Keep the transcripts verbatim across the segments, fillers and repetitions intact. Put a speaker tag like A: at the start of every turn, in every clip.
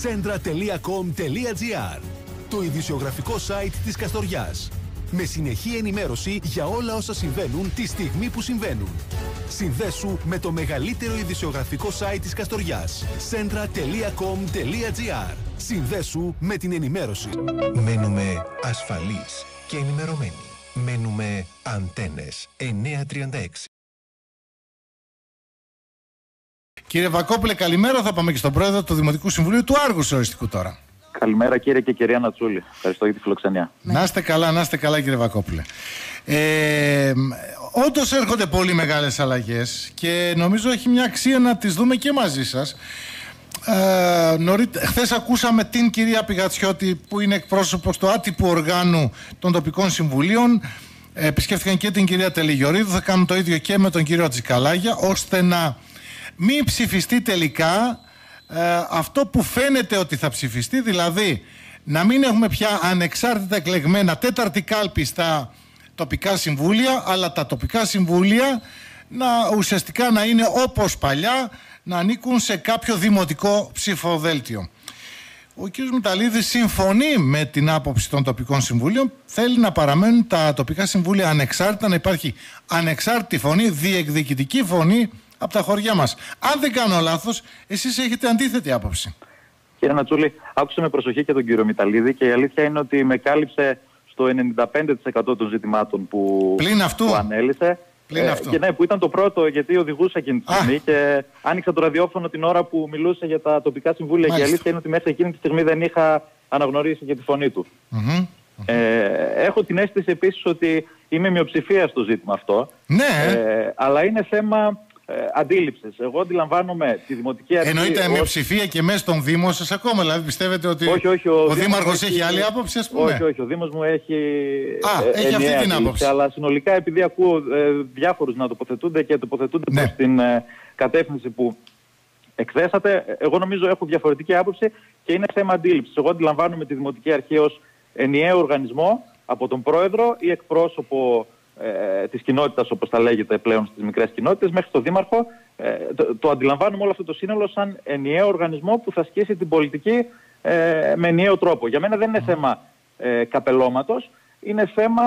A: Centra τελεία com τελεία gr, το ειδησιογραφικό site της Καστοριάς. Με συνεχή ενημέρωση για όλα όσα συμβαίνουν τη στιγμή που συμβαίνουν. Συνδέσου με το μεγαλύτερο ειδησιογραφικό site της Καστοριάς. Centra τελεία com τελεία gr. Συνδέσου με την ενημέρωση.
B: Μένουμε ασφαλείς και ενημερωμένοι. Μένουμε Αντένες εννιακόσια τριάντα έξι.
C: Κύριε Βακόπουλε, καλημέρα. Θα πάμε και στον πρόεδρο του Δημοτικού Συμβουλίου του Άργους Οριστικού τώρα.
D: Καλημέρα κύριε και κυρία Νατσούλη. Ευχαριστώ για τη φιλοξενία.
C: Να είστε καλά, να είστε καλά κύριε Βακόπουλε. Ε, όντως έρχονται πολύ μεγάλες αλλαγές και νομίζω έχει μια αξία να τις δούμε και μαζί σας. Ε, νωρίτε, χθες ακούσαμε την κυρία Πηγατσιώτη που είναι εκπρόσωπος του άτυπου οργάνου των τοπικών συμβουλίων. Ε, επισκέφθηκαν και την κυρία Τελιγιορίδου, θα κάνουν το ίδιο και με τον κύριο Τζικαλάγια, ώστε να μην ψηφιστεί τελικά ε, αυτό που φαίνεται ότι θα ψηφιστεί, δηλαδή να μην έχουμε πια ανεξάρτητα εκλεγμένα τέταρτη κάλπη στα τοπικά συμβούλια, αλλά τα τοπικά συμβούλια να ουσιαστικά να είναι όπως παλιά, να ανήκουν σε κάποιο δημοτικό ψηφοδέλτιο. Ο κ. Μηταλίδης συμφωνεί με την άποψη των τοπικών συμβουλίων, θέλει να παραμένουν τα τοπικά συμβούλια ανεξάρτητα, να υπάρχει ανεξάρτητη φωνή, διεκδικητική φωνή από τα χωριά μας. Αν δεν κάνω λάθος, εσείς έχετε αντίθετη άποψη.
D: Κύριε Νατσούλη, άκουσα με προσοχή και τον κύριο Μηταλίδη και η αλήθεια είναι ότι με κάλυψε στο ενενήντα πέντε τοις εκατό των ζητημάτων που,
C: Πλην αυτού.
D: που ανέλησε.
C: Πλην αυτού.
D: Και ναι, που ήταν το πρώτο, γιατί οδηγούσα εκείνη τη στιγμή και άνοιξα το ραδιόφωνο την ώρα που μιλούσε για τα τοπικά συμβούλια. Μάλιστα. Και η αλήθεια είναι ότι μέχρι εκείνη τη στιγμή δεν είχα αναγνωρίσει και τη φωνή του.
C: Mm-hmm.
D: Ε, έχω την αίσθηση επίσης ότι είμαι μειοψηφία στο ζήτημα αυτό.
C: Ναι.
D: Ε, αλλά είναι θέμα ε, αντίληψης. Εγώ αντιλαμβάνομαι τη δημοτική αρχή.
C: Εννοείται
D: ως...
C: μειοψηφία και μέσα στον Δήμο σας ακόμα. Δηλαδή πιστεύετε ότι
D: όχι, όχι, ο,
C: ο
D: ο
C: Δήμαρχος
D: έχει...
C: έχει άλλη άποψη, ας πούμε.
D: Όχι, όχι. Ο Δήμος μου έχει.
C: Α, ε, έχει αυτή την άποψη.
D: Αλλά συνολικά, επειδή ακούω ε, διάφορους να τοποθετούνται και τοποθετούνται ναι. προς την ε, κατεύθυνση που εκθέσατε, εγώ νομίζω έχω διαφορετική άποψη και είναι θέμα αντίληψης. Εγώ αντιλαμβάνομαι τη δημοτική αρχή ως ενιαίο οργανισμό από τον πρόεδρο ή εκπρόσωπο ε, της κοινότητας, όπως τα λέγεται πλέον στις μικρές κοινότητες, μέχρι τον δήμαρχο. Ε, το, το αντιλαμβάνουμε όλο αυτό το σύνολο σαν ενιαίο οργανισμό που θα ασκήσει την πολιτική ε, με ενιαίο τρόπο. Για μένα δεν είναι θέμα ε, καπελώματος, είναι θέμα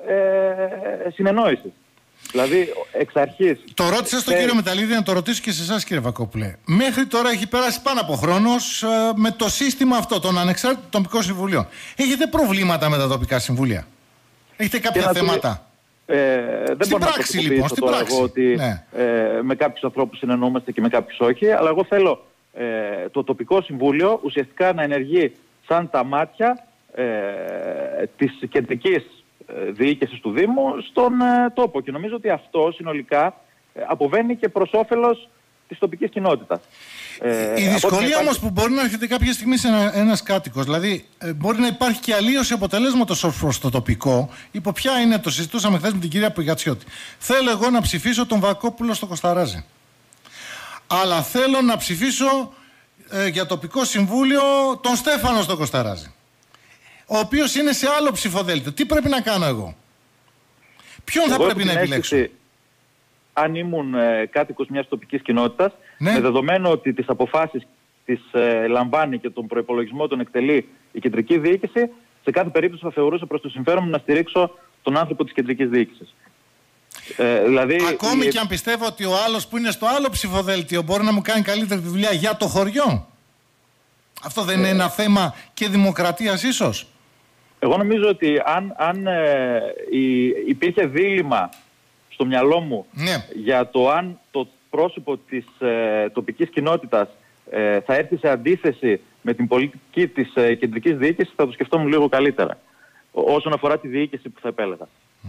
D: ε, συνεννόησης. Δηλαδή, εξ αρχής.
C: Το ρώτησα στον ε... κύριο Μεταλίδη, να το ρωτήσω και σε εσάς κύριε Βακόπουλε. Μέχρι τώρα έχει περάσει πάνω από χρόνος ε, με το σύστημα αυτό των ανεξάρτητων τοπικών συμβουλίων. Έχετε προβλήματα με τα τοπικά συμβούλια? Έχετε κάποια και θέματα?
D: Ε, δεν
C: στην
D: μπορώ
C: πράξη
D: να
C: λοιπόν, στην
D: τώρα
C: πράξη.
D: Εγώ ότι
C: ναι.
D: ε, με κάποιους ανθρώπους συνεννοούμαστε και με κάποιους όχι, αλλά εγώ θέλω ε, το τοπικό συμβούλιο ουσιαστικά να ενεργεί σαν τα μάτια ε, της κεντρικής διοίκησης του Δήμου στον ε, τόπο. Και νομίζω ότι αυτό συνολικά ε, αποβαίνει και προς όφελος της τοπικής κοινότητας.
C: Ε, η δυσκολία υπάρχει... όμως που μπορεί να έρχεται κάποια στιγμή σε ένα, ένας κάτοικος, δηλαδή ε, μπορεί να υπάρχει και αλλίωση αποτελέσματος προς το τοπικό. Υπό ποια είναι, το συζητούσαμε χθες με την κυρία Πηγατσιώτη. Θέλω εγώ να ψηφίσω τον Βακόπουλο στο Κοσταράζι. Αλλά θέλω να ψηφίσω ε, για τοπικό συμβούλιο τον Στέφανο στο Κοσταράζι, ο οποίος είναι σε άλλο ψηφοδέλτιο. Τι πρέπει να κάνω εγώ? Ποιον εγώ θα πρέπει να επιλέξω? Αίσθηση,
D: αν ήμουν ε, κάτοικος μιας τοπικής κοινότητας,
C: ναι.
D: με δεδομένο ότι τις αποφάσεις τις ε, λαμβάνει και τον προϋπολογισμό τον εκτελεί η κεντρική διοίκηση, σε κάθε περίπτωση θα θεωρούσα προς το συμφέρον μου να στηρίξω τον άνθρωπο της κεντρικής διοίκησης. Ε, δηλαδή,
C: Ακόμη
D: η...
C: και αν πιστεύω ότι ο άλλος που είναι στο άλλο ψηφοδέλτιο μπορεί να μου κάνει καλύτερη δουλειά για το χωριό. Αυτό δεν ε... είναι ένα θέμα και δημοκρατίας ίσως?
D: Εγώ νομίζω ότι αν, αν ε, η, υπήρχε δίλημμα στο μυαλό μου
C: ναι.
D: για το αν το πρόσωπο της ε, τοπικής κοινότητας ε, θα έρθει σε αντίθεση με την πολιτική της ε, κεντρικής διοίκησης, θα το σκεφτόμουν λίγο καλύτερα όσον αφορά τη διοίκηση που θα επέλεγα. Mm.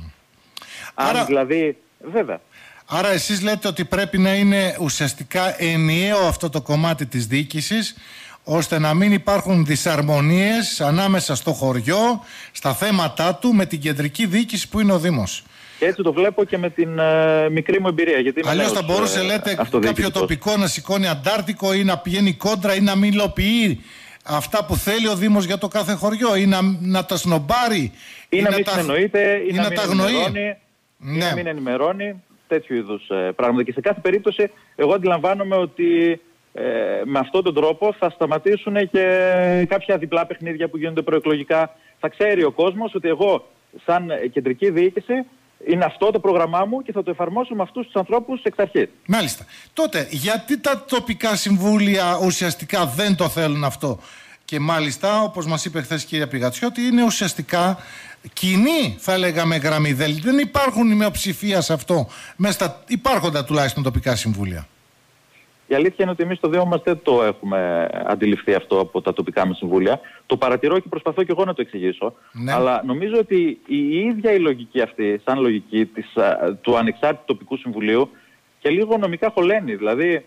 D: Αν Άρα... δηλαδή, βέβαια.
C: Άρα εσείς λέτε ότι πρέπει να είναι ουσιαστικά ενιαίο αυτό το κομμάτι της διοίκησης, ώστε να μην υπάρχουν δυσαρμονίες ανάμεσα στο χωριό, στα θέματα του, με την κεντρική διοίκηση που είναι ο Δήμος.
D: Και έτσι το βλέπω και με την ε, μικρή μου εμπειρία.
C: Αλλιώς θα μπορούσε, ε, λέτε, κάποιο τοπικό να σηκώνει αντάρτικο ή να πηγαίνει κόντρα ή να μην υλοποιεί αυτά που θέλει ο Δήμος για το κάθε χωριό, ή να, να τα σνομπάρει,
D: ή, ή να μην συνεννοείται, ή, ή να, να μην τα ενημερώνει,
C: ναι.
D: ή να μην ενημερώνει, τέτοιου είδους ε, πράγματα. Και σε κάθε περίπτωση εγώ αντιλαμβάνομαι ότι ε, με αυτόν τον τρόπο θα σταματήσουν και κάποια διπλά παιχνίδια που γίνονται προεκλογικά. Θα ξέρει ο κόσμος ότι εγώ σαν κεντρική διοίκηση είναι αυτό το πρόγραμμά μου και θα το εφαρμόσω με αυτούς τους ανθρώπους εξ αρχής.
C: Μάλιστα. Τότε, γιατί τα τοπικά συμβούλια ουσιαστικά δεν το θέλουν αυτό? Και μάλιστα, όπως μας είπε χθες η κυρία Πηγατσιώτη, είναι ουσιαστικά κοινή, θα λέγαμε, γραμμή. Δεν υπάρχουν η μειοψηφία σε αυτό, μέσα στα υπάρχοντα τουλάχιστον τοπικά συμβούλια.
D: Η αλήθεια είναι ότι εμείς στο Δήμο μας δεν το έχουμε αντιληφθεί αυτό από τα τοπικά μας συμβούλια. Το παρατηρώ και προσπαθώ και εγώ να το εξηγήσω. Ναι. Αλλά νομίζω ότι η ίδια η λογική αυτή, σαν λογική της, του ανεξάρτητου τοπικού συμβουλίου, και λίγο νομικά χωλαίνει. Δηλαδή,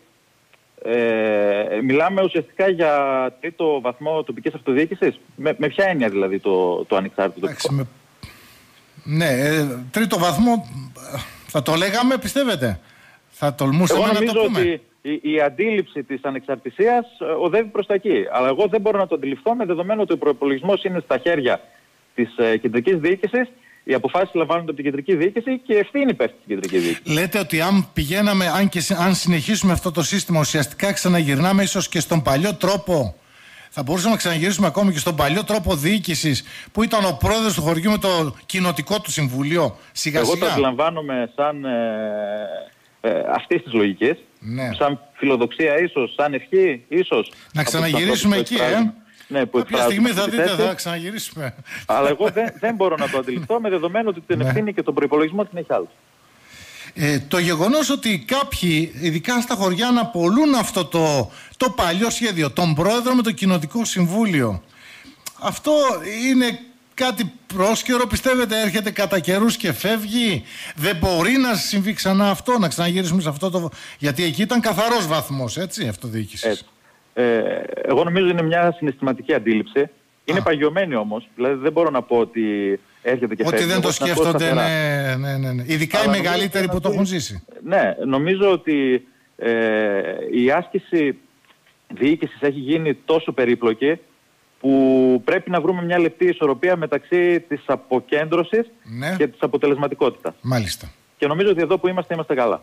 D: ε, μιλάμε ουσιαστικά για τρίτο βαθμό τοπικής αυτοδιοίκησης. Με, με ποια έννοια δηλαδή το, το ανεξάρτητο τοπικό?
C: Με... Ναι, ε, τρίτο βαθμό θα το λέγαμε, πιστεύετε? Θα τολμούσαμε να το πούμε?
D: Ότι η, η αντίληψη της ανεξαρτησίας οδεύει προς τα εκεί. Αλλά εγώ δεν μπορώ να το αντιληφθώ με δεδομένο ότι ο προϋπολογισμός είναι στα χέρια της ε, κεντρικής διοίκησης. Οι αποφάσεις λαμβάνονται από την κεντρική διοίκηση και ευθύνη πέφτει στην κεντρική διοίκηση.
C: Λέτε ότι αν πηγαίναμε, αν, και, αν συνεχίσουμε αυτό το σύστημα, ουσιαστικά ξαναγυρνάμε ίσως και στον παλιό τρόπο. Θα μπορούσαμε να ξαναγυρίσουμε ακόμη και στον παλιό τρόπο διοίκησης που ήταν ο πρόεδρος του χωριού με το κοινοτικό του συμβουλίο. Σιγά
D: Εγώ
C: σιγά.
D: το αντιλαμβάνομαι σαν ε, ε, αυτής της λογικής.
C: Ναι.
D: Σαν φιλοδοξία ίσως, σαν ευχή ίσως.
C: Να ξαναγυρίσουμε εκεί, ε.
D: Ναι, που
C: κάποια στιγμή θα δείτε, θα ξαναγυρίσουμε.
D: Αλλά εγώ δεν, δεν μπορώ να το αντιληφθώ με δεδομένο ότι την ευθύνη και τον προϋπολογισμό την έχει άλλο.
C: Ε, το γεγονός ότι κάποιοι, ειδικά στα χωριά, να απολούν αυτό το, το παλιό σχέδιο, τον πρόεδρο με το κοινοτικό συμβούλιο, αυτό είναι κάτι πρόσκαιρο? Πιστεύετε έρχεται κατά καιρούς και φεύγει? Δεν μπορεί να συμβεί ξανά αυτό, να ξαναγυρίσουμε σε αυτό το... Γιατί εκεί ήταν καθαρός βαθμός, έτσι, αυτοδιοίκησης. Έτσι.
D: Ε, εγώ νομίζω είναι μια συναισθηματική αντίληψη. Είναι Α. παγιωμένη όμως. Δηλαδή δεν μπορώ να πω ότι έρχεται και
C: ότι
D: φεύγει.
C: Ότι δεν το σκέφτονται, ναι, ναι, ναι, ναι. Ειδικά αλλά οι μεγαλύτεροι που το έχουν ζήσει.
D: Ναι, νομίζω ότι ε, η άσκηση διοίκησης έχει γίνει τόσο περίπλοκη που πρέπει να βρούμε μια λεπτή ισορροπία μεταξύ της αποκέντρωσης ναι. και της αποτελεσματικότητας.
C: Μάλιστα.
D: Και νομίζω ότι εδώ που είμαστε, είμαστε καλά.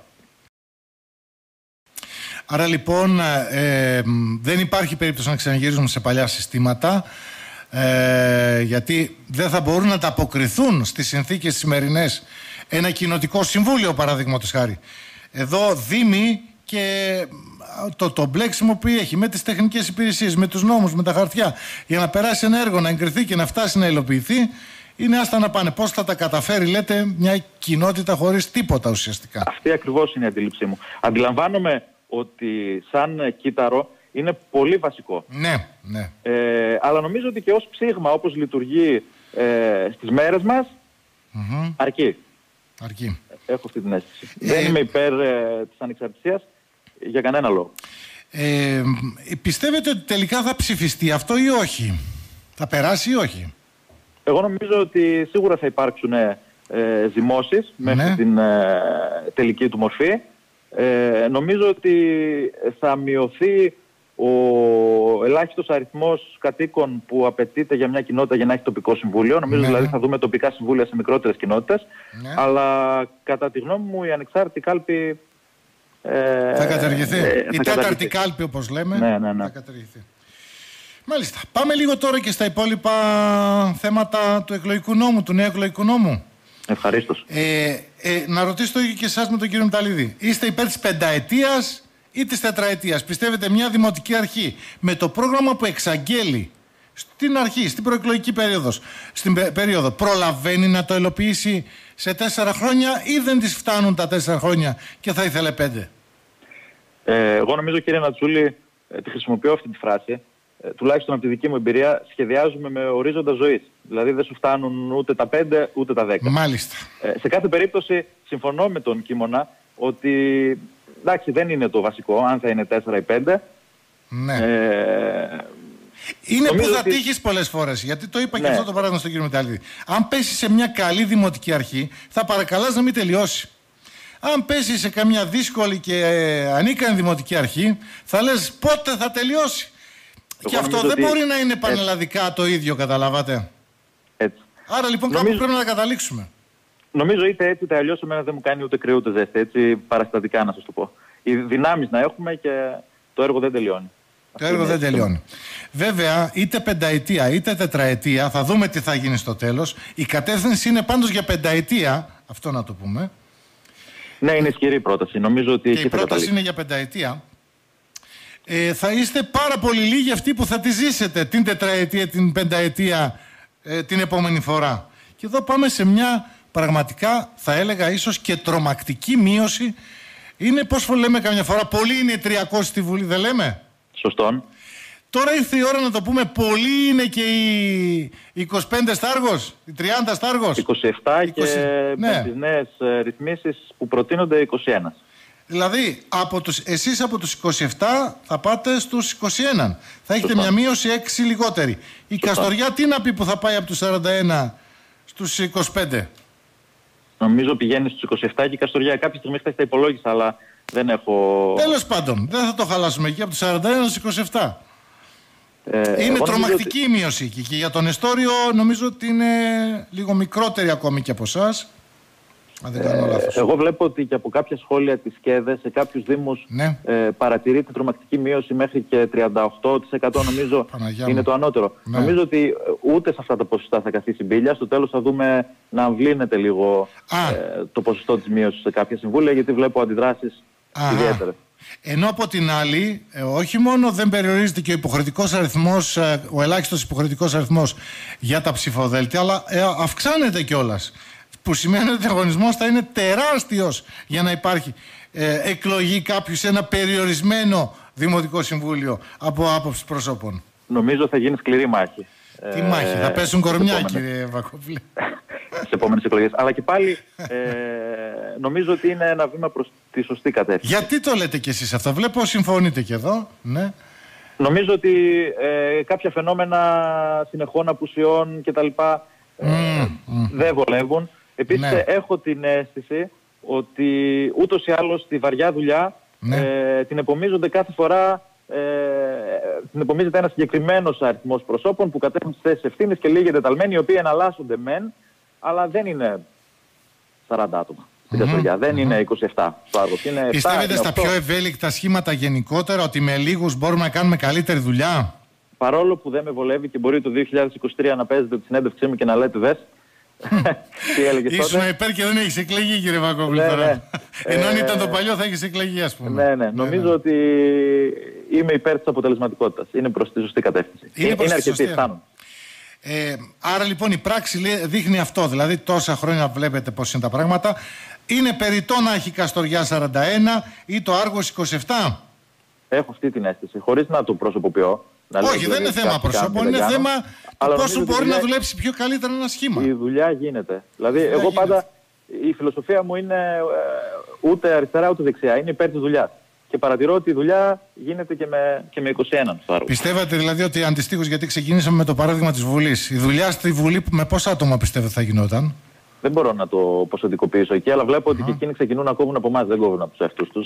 C: Άρα λοιπόν ε, δεν υπάρχει περίπτωση να ξαναγυρίζουμε σε παλιά συστήματα, ε, γιατί δεν θα μπορούν να τα αποκριθούν στις συνθήκες σημερινές ένα κοινοτικό συμβούλιο, παραδείγματος χάρη. Εδώ δήμοι και το, το μπλέξιμο που έχει με τις τεχνικές υπηρεσίες, με τους νόμους, με τα χαρτιά, για να περάσει ένα έργο, να εγκριθεί και να φτάσει να υλοποιηθεί, είναι άστα να πάνε. Πώς θα τα καταφέρει, λέτε, μια κοινότητα χωρίς τίποτα ουσιαστικά?
D: Αυτή ακριβώς είναι η αντίληψή μου. Αντιλαμβάνομαι ότι σαν κύτταρο είναι πολύ βασικό.
C: Ναι, ναι.
D: Ε, αλλά νομίζω ότι και ως ψήγμα, όπως λειτουργεί ε, στις μέρες μας, mm-hmm. αρκεί.
C: Αρκεί.
D: Έχω αυτή την αίσθηση. Ε, Δεν είμαι υπέρ ε, της ανεξαρτησίας για κανένα λόγο.
C: Ε, πιστεύετε ότι τελικά θα ψηφιστεί αυτό ή όχι? Θα περάσει ή όχι?
D: Εγώ νομίζω ότι σίγουρα θα υπάρξουν ε, ζυμώσεις μέχρι ναι. την ε, τελική του μορφή. Ε, νομίζω ότι θα μειωθεί ο ελάχιστος αριθμός κατοίκων που απαιτείται για μια κοινότητα για να έχει τοπικό συμβούλιο. Νομίζω ναι. δηλαδή θα δούμε τοπικά συμβούλια σε μικρότερες κοινότητες. Ναι. Αλλά κατά τη γνώμη μου η ανεξάρτητη κάλπη ε,
C: θα καταργηθεί. Ε, η
D: θα
C: τέταρτη κάλπη, όπως λέμε,
D: ναι, ναι, ναι.
C: θα καταργηθεί. Μάλιστα. Πάμε λίγο τώρα και στα υπόλοιπα θέματα του εκλογικού νόμου, του νέου εκλογικού νόμου.
D: Ευχαρίστως.
C: Ε, ε, να ρωτήσω το ίδιο και εσάς με τον κύριο Μηταλίδη. Είστε υπέρ της πενταετίας ή της τετραετίας? Πιστεύετε μια δημοτική αρχή με το πρόγραμμα που εξαγγέλει στην αρχή, στην προεκλογική περίοδο, στην περίοδο, προλαβαίνει να το ελοποιήσει σε τέσσερα χρόνια ή δεν της φτάνουν τα τέσσερα χρόνια και θα ήθελε πέντε?
D: Ε, εγώ νομίζω, κύριε Νατσούλη, ε, τη χρησιμοποιώ αυτή τη φράση. Ε, τουλάχιστον από τη δική μου εμπειρία, σχεδιάζουμε με ορίζοντα ζωής. Δηλαδή δεν σου φτάνουν ούτε τα πέντε ούτε τα δέκα.
C: Μάλιστα.
D: Ε, σε κάθε περίπτωση συμφωνώ με τον Κίμωνα ότι εντάξει, δεν είναι το βασικό, αν θα είναι τέσσερα ή πέντε.
C: Ναι. Ε, είναι που θα ότι... τύχεις πολλές φορές. Γιατί το είπα ναι. και αυτό το παράδειγμα στον κύριο Μηταλίδη. Αν πέσει σε μια καλή δημοτική αρχή, θα παρακαλάς να μην τελειώσει. Αν πέσει σε καμιά δύσκολη και ε, ανίκανη δημοτική αρχή, θα λες πότε θα τελειώσει. Εγώ και αυτό δεν ότι... μπορεί να είναι πανελλαδικά έτσι. Το ίδιο, καταλάβατε. Έτσι. Άρα λοιπόν νομίζω... κάπου πρέπει να καταλήξουμε.
D: Νομίζω είτε έτσι είτε αλλιώς εμένα δεν μου κάνει ούτε κρύο ούτε ζέστη. Έτσι παραστατικά να σας το πω. Οι δυνάμεις να έχουμε και το έργο δεν τελειώνει.
C: Το έργο δεν τελειώνει. Βέβαια, είτε πενταετία είτε τετραετία, θα δούμε τι θα γίνει στο τέλος. Η κατεύθυνση είναι πάντως για πενταετία, αυτό να το πούμε.
D: Ναι, είναι ισχυρή πρόταση. Νομίζω ότι
C: και η πρόταση είναι για πενταετία. Ε, θα είστε πάρα πολύ λίγοι αυτοί που θα τη ζήσετε την τετραετία, την πενταετία ε, την επόμενη φορά. Και εδώ πάμε σε μια πραγματικά, θα έλεγα ίσως και τρομακτική μείωση. Είναι, πώς λέμε καμιά φορά, πολλοί είναι τριακόσιοι στη Βουλή, δεν λέμε?
D: Σωστόν.
C: Τώρα ήρθε η ώρα να το πούμε, πολλοί είναι και οι είκοσι πέντε στάργος, οι τριάντα στάργος.
D: είκοσι επτά
C: είκοσι,
D: και
C: ναι.
D: με τις νέες ρυθμίσεις που προτείνονται είκοσι ένα.
C: Δηλαδή, από τους, εσείς από τους είκοσι επτά θα πάτε στους είκοσι ένα. Θα έχετε
D: Σωστά.
C: μια μείωση έξι λιγότερη. Η Σωστά. Καστοριά τι να πει που θα πάει από τους σαράντα ένα στους είκοσι πέντε?
D: Νομίζω πηγαίνει στους είκοσι επτά και η Καστοριά κάποια στιγμή χθες τα υπολόγισα, αλλά δεν έχω...
C: Τέλος πάντων, δεν θα το χαλάσουμε εκεί από τους σαράντα ένα στους είκοσι επτά.
D: Ε,
C: είναι τρομακτική
D: ότι...
C: η μείωση εκεί και για τον Εστόριο νομίζω ότι είναι λίγο μικρότερη ακόμη και από εσάς. Αν δεν κάνω λάθος.
D: Ε, εγώ βλέπω ότι και από κάποια σχόλια της ΚΕΔΕ σε κάποιους δήμους
C: ναι.
D: ε, παρατηρείται τρομακτική μείωση μέχρι και τριάντα οκτώ τοις εκατό νομίζω είναι το ανώτερο. Ναι. Νομίζω ότι ούτε σε αυτά τα ποσοστά θα καθίσει μπίλια. Στο τέλος θα δούμε να αμβλύνεται λίγο ε, το ποσοστό της μείωσης σε κάποια συμβούλια, γιατί βλέπω αντιδράσεις ιδιαίτερες.
C: Ενώ από την άλλη, ε, όχι μόνο δεν περιορίζεται και ο υποχρεωτικός αριθμός, ε, ο ελάχιστος υποχρεωτικός αριθμός για τα ψηφοδέλτια, αλλά ε, αυξάνεται κιόλας. Που σημαίνει ότι ο αγωνισμός θα είναι τεράστιος για να υπάρχει ε, εκλογή κάποιου σε ένα περιορισμένο δημοτικό συμβούλιο από άποψη προσώπων.
D: Νομίζω θα γίνει σκληρή μάχη.
C: Τι ε, μάχη, θα πέσουν κορμιά, κύριε Βακόπουλε.
D: Στις επόμενες εκλογές. Αλλά και πάλι ε, νομίζω ότι είναι ένα βήμα προς τη σωστή κατεύθυνση.
C: Γιατί το λέτε κι εσείς αυτό? Βλέπω συμφωνείτε και εδώ. Ναι.
D: Νομίζω ότι ε, κάποια φαινόμενα συνεχών απουσιών κτλ. Ε, mm, mm. δεν βολεύουν. Επίσης ναι. έχω την αίσθηση ότι ούτως ή άλλως τη βαριά δουλειά ναι. ε, την επομίζονται κάθε φορά, ε, την επομίζεται ένας συγκεκριμένος αριθμός προσώπων που κατέχουν τις θέσεις ευθύνης και λίγοι εντεταλμένοι, οι οποίοι εναλλάσσονται μεν, αλλά δεν είναι σαράντα άτομα στην mm-hmm. Καστοριά, δεν mm-hmm. είναι είκοσι επτά στο Άργος.
C: Πιστεύετε στα πιο ευέλικτα σχήματα γενικότερα ότι με λίγους μπορούμε να κάνουμε καλύτερη δουλειά?
D: Παρόλο που δεν με βολεύει και μπορεί το δύο χιλιάδες είκοσι τρία να παίζετε τη συνέντευξή μου και να λέτε δες. Τι έλεγες τότε?
C: Ήσουν υπέρ και δεν έχεις εκλεγεί, κύριε Βακόπουλε. Ναι, ναι. Ενώ αν ήταν το παλιό θα έχεις εκλεγεί, ας πούμε.
D: Ναι, ναι. Νομίζω ναι, ναι. ότι είμαι υπέρ της αποτελεσματικότητας. Είναι προς τη σωστή κατεύθυνση. Είναι, είναι, είναι αρκετή, φτάνουν.
C: Ε, άρα λοιπόν η πράξη δείχνει αυτό. Δηλαδή τόσα χρόνια βλέπετε πώς είναι τα πράγματα. Είναι περιττό να έχει Καστοριά σαράντα ένα ή το Άργος είκοσι επτά?
D: Έχω αυτή την αίσθηση, χωρίς να το προσωποποιώ.
C: Όχι, δεν είναι θέμα προσώπων, είναι θέμα πόσο μπορεί δουλειά... να δουλέψει πιο καλύτερα ένα σχήμα.
D: Η δουλειά γίνεται. Δηλαδή, δουλειά εγώ γίνεται. Πάντα η φιλοσοφία μου είναι ε, ούτε αριστερά ούτε δεξιά. Είναι υπέρ της δουλειάς. Και παρατηρώ ότι η δουλειά γίνεται και με, και με είκοσι ένα.
C: Πιστεύετε δηλαδή ότι αντιστοίχως, γιατί ξεκινήσαμε με το παράδειγμα της Βουλής, η δουλειά στη Βουλή με πόσα άτομα πιστεύετε θα γινόταν?
D: Δεν μπορώ να το ποσοτικοποιήσω εκεί, αλλά βλέπω ότι και εκείνοι ξεκινούν να κόβουν από εμάς, δεν κόβουν από τους εαυτούς τους.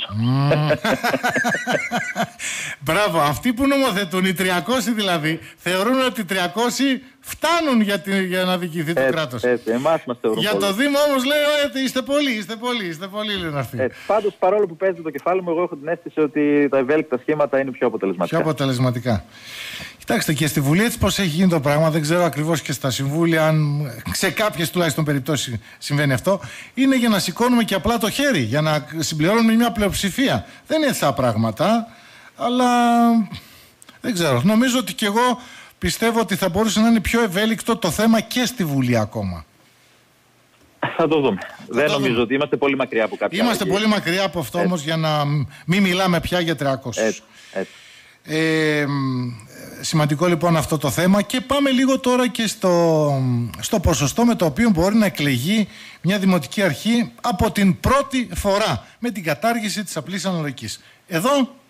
C: Μπράβο, αυτοί που νομοθετούν, οι τριακόσιοι δηλαδή, θεωρούν ότι οι τριακόσιοι φτάνουν για, τη, για να διοικηθεί το κράτος.
D: Έτσι, εμάς μας θεωρούν
C: για
D: πολύ.
C: Το Δήμο όμως λέει, ότι είστε πολλοί, είστε πολλοί, είστε πολλοί, λένε αυτοί.
D: Έτσι, πάντως παρόλο που παίζει το κεφάλι μου, εγώ έχω την αίσθηση ότι τα ευέλικτα σχήματα είναι πιο αποτελεσματικά.
C: Πιο αποτελεσματικά. Κοιτάξτε, και στη Βουλή έτσι πώς έχει γίνει το πράγμα, δεν ξέρω ακριβώς και στα συμβούλια, αν σε κάποιες τουλάχιστον περιπτώσεις συμβαίνει αυτό, είναι για να σηκώνουμε και απλά το χέρι, για να συμπληρώνουμε μια πλειοψηφία. Δεν είναι έτσι τα πράγματα, αλλά δεν ξέρω. Νομίζω ότι και εγώ πιστεύω ότι θα μπορούσε να είναι πιο ευέλικτο το θέμα και στη Βουλή ακόμα.
D: Θα το δούμε.
C: Θα
D: δεν
C: το
D: νομίζω
C: δούμε.
D: ότι είμαστε πολύ μακριά από κάποια.
C: Είμαστε άλλη. πολύ μακριά από αυτό όμως, για να μην μιλάμε πια για τριακόσιους.
D: Έτσι, έτσι.
C: Ε, σημαντικό λοιπόν αυτό το θέμα, και πάμε λίγο τώρα και στο, στο ποσοστό με το οποίο μπορεί να εκλεγεί μια δημοτική αρχή από την πρώτη φορά με την κατάργηση της απλής αναλογικής. Εδώ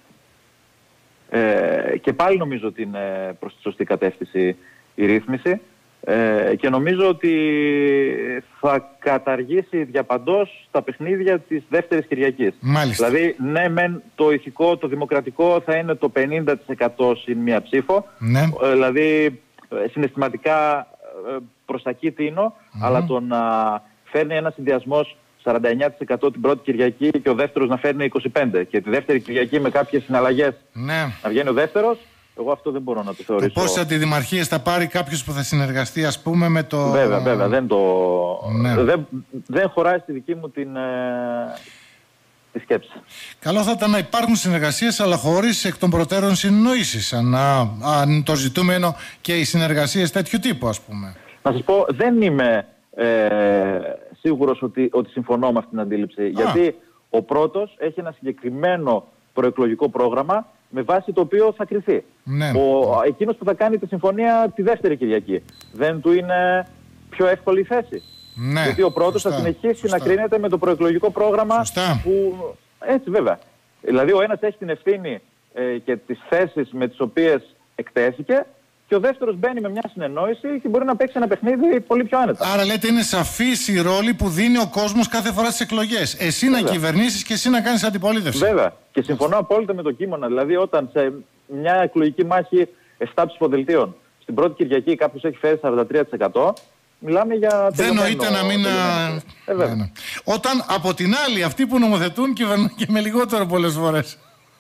D: ε, και πάλι νομίζω ότι είναι προς τη σωστή κατεύθυνση η ρύθμιση ε, και νομίζω ότι θα καταργήσει διαπαντός τα παιχνίδια της δεύτερης Κυριακής.
C: Μάλιστα.
D: Δηλαδή, ναι μεν το ηθικό, το δημοκρατικό θα είναι το πενήντα τοις εκατό συν μία ψήφο.
C: Ναι.
D: Ε, δηλαδή, συναισθηματικά προς τα εκεί τίνω, mm-hmm. αλλά το να φέρνει ένα συνδυασμός σαράντα εννέα τοις εκατό την πρώτη Κυριακή και ο δεύτερος να φέρνει είκοσι πέντε τοις εκατό και τη δεύτερη Κυριακή με κάποιες συναλλαγές
C: ναι.
D: να βγαίνει ο δεύτερος, εγώ αυτό δεν μπορώ να το θεωρήσω.
C: Πόσες αντιδημαρχίες θα πάρει κάποιος που θα συνεργαστεί, ας πούμε, με το...
D: Βέβαια, βέβαια, δεν το...
C: Ναι.
D: Δεν, δεν χωράει στη δική μου την... Ε... τη σκέψη.
C: Καλό θα ήταν να υπάρχουν συνεργασίες, αλλά χωρίς εκ των προτέρων συνεννόησης, αν, αν το ζητούμενο και οι συνεργασίες τέτοιου τύπου, ας πούμε.
D: Να σας πω, δεν είμαι ε, σίγουρος ότι, ότι συμφωνώ με αυτήν την αντίληψη. Α. Γιατί ο πρώτος έχει ένα συγκεκριμένο προεκλογικό πρόγραμμα με βάση το οποίο θα κριθεί.
C: Ναι.
D: Ο, εκείνος που θα κάνει τη συμφωνία τη δεύτερη Κυριακή, δεν του είναι πιο εύκολη η θέση?
C: Ναι,
D: γιατί ο πρώτος
C: σωστά,
D: θα συνεχίσει
C: σωστά.
D: να κρίνεται με το προεκλογικό πρόγραμμα.
C: Σωστά.
D: Που... Έτσι βέβαια. Δηλαδή ο ένας έχει την ευθύνη ε, και τις θέσεις με τις οποίες εκτέθηκε και ο δεύτερος μπαίνει με μια συνεννόηση και μπορεί να παίξει ένα παιχνίδι πολύ πιο άνετα.
C: Άρα λέτε είναι σαφής η ρόλη που δίνει ο κόσμος κάθε φορά στις εκλογές. Εσύ βέβαια. να κυβερνήσεις και εσύ να κάνεις αντιπολίτευση.
D: Βέβαια. Και συμφωνώ απόλυτα με το κείμενο. Δηλαδή όταν σε μια εκλογική μάχη επτά ψηφοδελτίων στην πρώτη Κυριακή κάποιος έχει φέρει σαράντα τρία τοις εκατό, μιλάμε για...
C: Δεν νοείται να μην...
D: Ε,
C: ναι, ναι. Όταν από την άλλη αυτοί που νομοθετούν κυβερνούν και με λιγότερο πολλές φορές.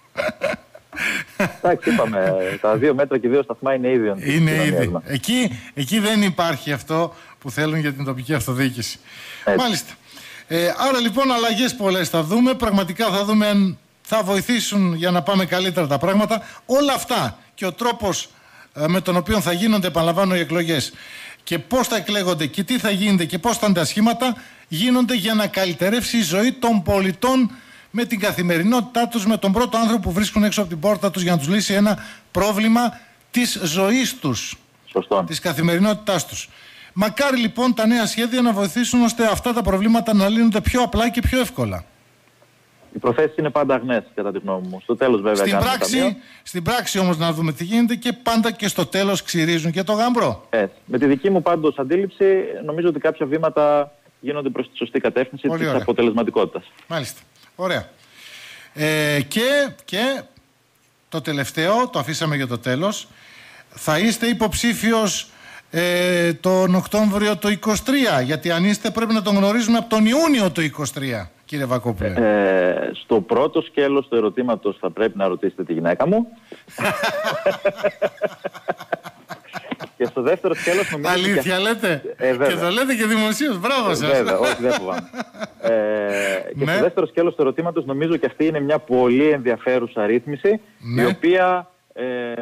D: Εντάξει, είπαμε, τα δύο μέτρα και δύο σταθμά είναι ήδη.
C: Είναι ήδη. Εκεί, εκεί δεν υπάρχει αυτό που θέλουν για την τοπική αυτοδιοίκηση. Έτσι. Μάλιστα. Ε, άρα λοιπόν αλλαγές πολλές θα δούμε. Πραγματικά θα δούμε αν θα βοηθήσουν για να πάμε καλύτερα τα πράγματα. Όλα αυτά και ο τρόπος ε, με τον οποίο θα γίνονται, επαναλαμβάνω, οι εκλογές και πώς θα εκλέγονται και τι θα γίνεται και πώς θα είναι τα σχήματα, γίνονται για να καλυτερεύσει η ζωή των πολιτών με την καθημερινότητά τους, με τον πρώτο άνθρωπο που βρίσκουν έξω από την πόρτα τους για να τους λύσει ένα πρόβλημα της ζωής τους.
D: Σωστό.
C: Της καθημερινότητάς τους. Μακάρι λοιπόν τα νέα σχέδια να βοηθήσουν ώστε αυτά τα προβλήματα να λύνονται πιο απλά και πιο εύκολα.
D: Οι προθέσεις είναι πάντα αγνές, κατά τη γνώμη μου. Στο τέλος βέβαια
C: στην πράξη, στην πράξη όμως να δούμε τι γίνεται και πάντα και στο τέλος ξυρίζουν και το γαμπρό.
D: Ε, με τη δική μου πάντως αντίληψη νομίζω ότι κάποια βήματα γίνονται προς τη σωστή κατεύθυνση της αποτελεσματικότητας.
C: Μάλιστα. Ωραία. Ε, και, και το τελευταίο, το αφήσαμε για το τέλος, θα είστε υποψήφιος ε, τον Οκτώβριο του είκοσι τρία, γιατί αν είστε πρέπει να τον γνωρίζουμε από τον Ιούνιο του είκοσι τρία, κύριε Βακόπουλε.
D: Ε, στο πρώτο σκέλος του ερωτήματος θα πρέπει να ρωτήσετε τη γυναίκα μου. Και στο δεύτερο σκέλος νομίζω...
C: Αλήθεια και... λέτε. Ε, και το λέτε και δημοσίως. Μπράβο σας.
D: Ε, βέβαια, όχι δεν φοβάμαι. ε, και ναι. Στο δεύτερο σκέλος του ερωτήματος νομίζω και αυτή είναι μια πολύ ενδιαφέρουσα ρύθμιση, ναι. η οποία ε,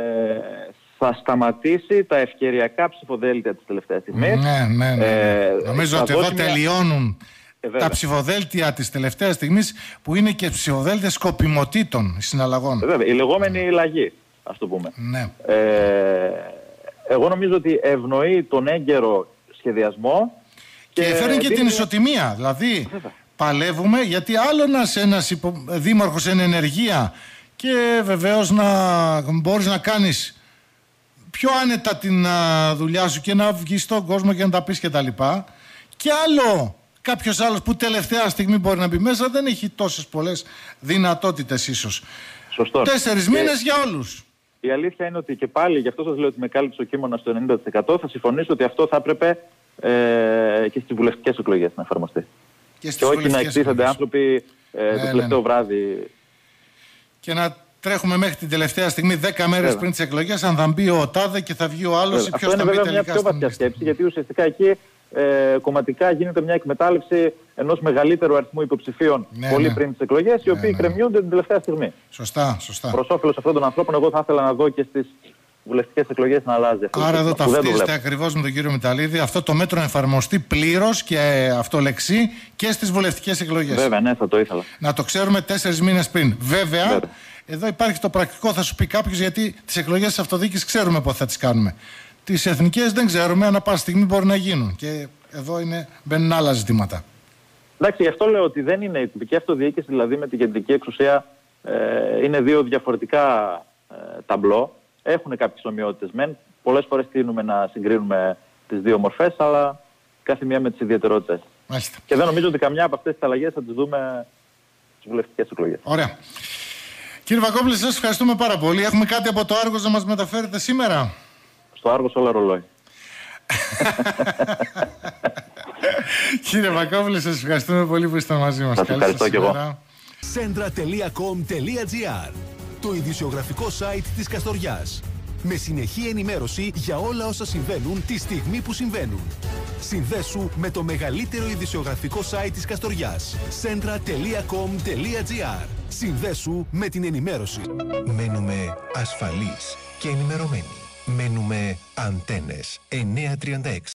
D: θα σταματήσει τα ευκαιριακά ψηφοδέλτια της τελευταίας στιγμής.
C: Ναι, ναι, ναι. Ε, νομίζω ότι εδώ μια... τελειώνουν ε, τα ψηφοδέλτια της τελευταίας στιγμής, που είναι και ψηφοδέλτια σκοπιμοτήτων συναλλαγών.
D: Ε, βέβαια, η λεγόμενη λαγή, ας το πούμε.
C: Ναι.
D: Ε, εγώ νομίζω ότι ευνοεί τον έγκαιρο σχεδιασμό
C: και, και φέρνει και δίνει... την ισοτιμία. Δηλαδή Βέβαια. παλεύουμε, γιατί άλλο να είσαι ένας υπο... δήμαρχος εν ενεργεία και βεβαίως να μπορείς να κάνεις πιο άνετα την α, δουλειά σου και να βγεις στον κόσμο και να τα πεις και τα λοιπά, και άλλο κάποιος άλλος που τελευταία στιγμή μπορεί να μπει μέσα, δεν έχει τόσες πολλές δυνατότητες ίσως.
D: Σωστό.
C: Τέσσερις και... μήνες για όλους.
D: Η αλήθεια είναι ότι και πάλι, γι' αυτό σας λέω ότι με κάλυψε ο κείμενος στο ενενήντα τοις εκατό, θα συμφωνήσω ότι αυτό θα έπρεπε ε, και στις βουλευτικές εκλογές να εφαρμοστεί. Και, και όχι να εκτίθενται άνθρωποι ε, ναι, το τελευταίο ναι. βράδυ.
C: Και να τρέχουμε μέχρι την τελευταία στιγμή, δέκα μέρες βέβαια. πριν τις εκλογές, αν θα μπει ο τάδε και θα βγει ο άλλος, ή ποιος θα μπει τελικά. Αυτό είναι βέβαια μια
D: πιο βαθιά σκέψη, γιατί ουσιαστικά εκεί ε, κομματικά γίνεται μια εκμετάλλευση ενός μεγαλύτερου αριθμού υποψηφίων ναι, πολύ ναι. πριν τις εκλογές, οι οποίοι ναι, ναι. κρεμιούνται την τελευταία στιγμή.
C: Σωστά, σωστά.
D: Προς όφελος αυτών των ανθρώπων, εγώ θα ήθελα να δω και στις βουλευτικές εκλογές να αλλάζει αυτό.
C: Άρα εδώ ταυτίζεται ακριβώς με τον κύριο Μηταλίδη αυτό το μέτρο να εφαρμοστεί πλήρως και αυτολεξί και στις βουλευτικές εκλογές.
D: Βέβαια, ναι, θα το ήθελα.
C: Να το ξέρουμε τέσσερις μήνες πριν. Βέβαια, Βέβαια. εδώ υπάρχει το πρακτικό, θα σου πει κάποιος, γιατί τις εκλογές της αυτοδιοίκησης ξέρουμε πότε θα τις κάνουμε. Τις εθνικές δεν ξέρουμε, ανά πάσα στιγμή μπορεί να γίνουν. Και εδώ είναι, μπαίνουν άλλα ζητήματα.
D: Εντάξει, γι' αυτό λέω ότι δεν είναι η τοπική αυτοδιοίκηση, δηλαδή με την κεντρική εξουσία, ε, είναι δύο διαφορετικά ε, ταμπλό. Έχουν κάποιες ομοιότητες μεν. Πολλές φορές τείνουμε να συγκρίνουμε τις δύο μορφές, αλλά κάθε μία με τις ιδιαιτερότητες.
C: Μάλιστα.
D: Και δεν νομίζω ότι καμιά από αυτές τις αλλαγές θα τις δούμε στις βουλευτικές εκλογές.
C: Ωραία. Κύριε Βακόπουλε, σας ευχαριστούμε πάρα πολύ. Έχουμε κάτι από το Άργος να μας μεταφέρετε σήμερα?
D: Στο Άργος όλα ρολόι.
C: Κύριε Βακόπουλε, σας ευχαριστούμε πολύ που ήσασταν μαζί μας.
D: Σας ευχαριστώ κι εγώ.
A: Σέντρα τελεία κομ τελεία τζι άρ, το ειδησιογραφικό site της Καστοριάς. Με συνεχή ενημέρωση για όλα όσα συμβαίνουν τη στιγμή που συμβαίνουν. Συνδέσου με το μεγαλύτερο ειδησιογραφικό site της Καστοριάς. σέντρα τελεία κομ τελεία τζι άρ. Συνδέσου με την ενημέρωση.
B: Μένουμε ασφαλείς και ενημερωμένοι. Μένουμε Αντένες εννιακόσια τριάντα έξι.